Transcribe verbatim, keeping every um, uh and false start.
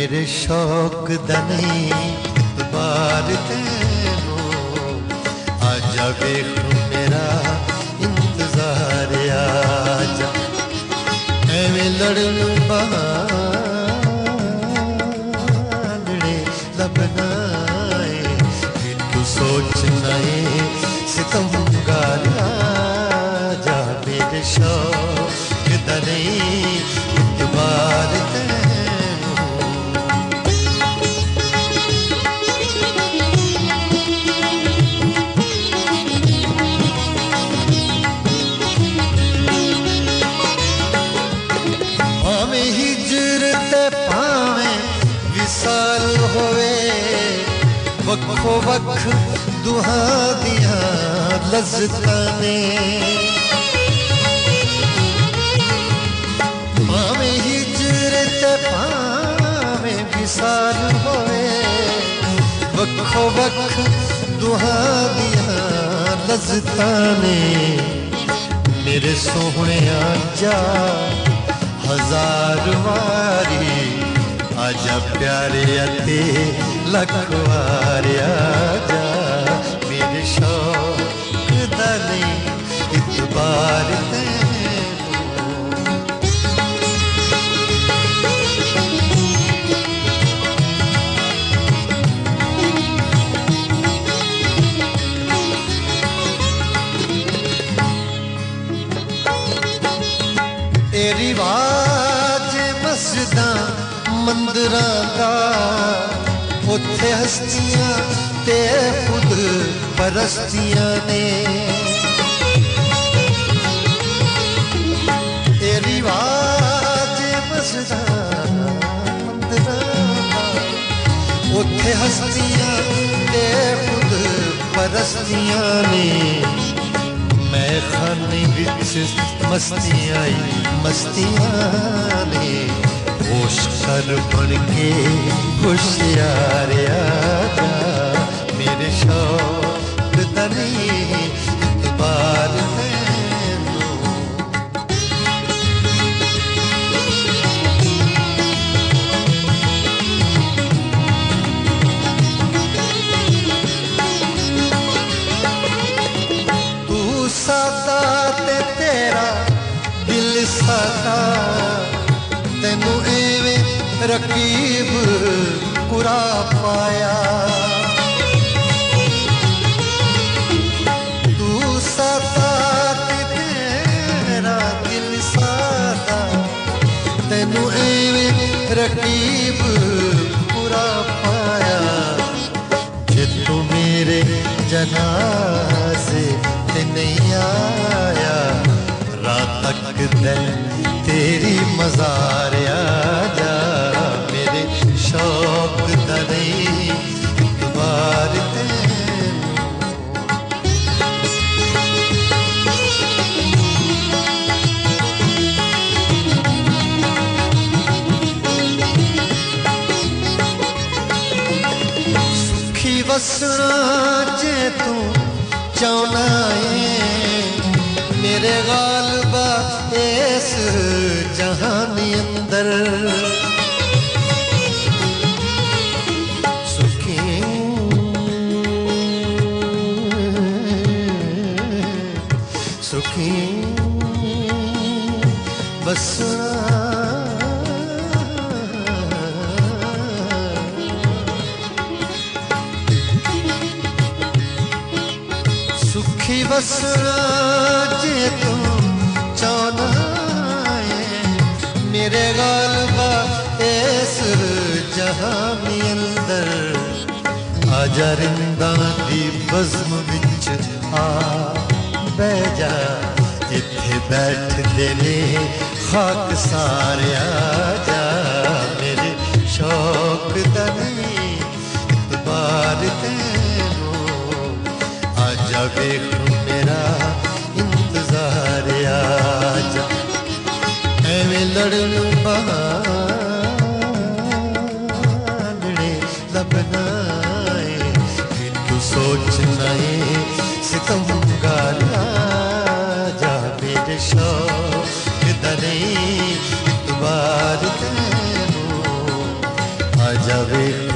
मेरे शौक दा नहीं बार तेनू आजा वेख मेरा इंतजार आजा एवें लड़न बहाने लबना है तू सोचना है सितमगार आजा मेरे शौक दा नहीं बार वक्फो वक्फ दुहा दिया लज़्ज़तां ने पावे हिजरत पावे विसाल होए वक्फो वक्फ दुहा दिया लज़्ज़तां ने मेरे सोहणे आजा हजार वारी आजा प्यारे अते लखवार आजा मेरे शौक दा नहीं इतबार ए रिवाज मस्जिदां मंदिरां दा उत्थे हस्तियां ते खुद परस्तियां ने ए रिवाज मस्जिदां मंदिरां दा उत्थे हस्तियां ते खुद परस्तियां ने मैं खाने विच मस्तियां मस्तियां ने होश कर बन के होशियार आजा मेरे शौक दा नहीं इतबार तेनू तू सादा ते तेरा दिल सादा तेनू एवें रकीब कुरा पाया तू सादा तेरा दिल सादा तेनू एवें रकीब कुरा पाया जे तू मेरे जनाज़े ते नहीं आया रात तक दिन तेरी मज़ार आजा मेरे शौक दा नहीं इतबार तेनू सुखी वसना जे तू चाहना है मेरे गालबा इस जहान अंदर सुखी सुखी बस सुखी बस जे तू चाहना मेरे गालबा इस जहान अंदर आजा रिंदा दी बज़्म विच आ बह जा इत्थे बैठदे ने खाक सारे आजा मेरे शौक दा नहीं इतबार तेनू आजा वेख मेरा इंतजार आजा एवें लड़न बहाने लबना है तू सोचना है सितमगार आजा मेरे शौक दा नहीं इतबार तेनू आ जावे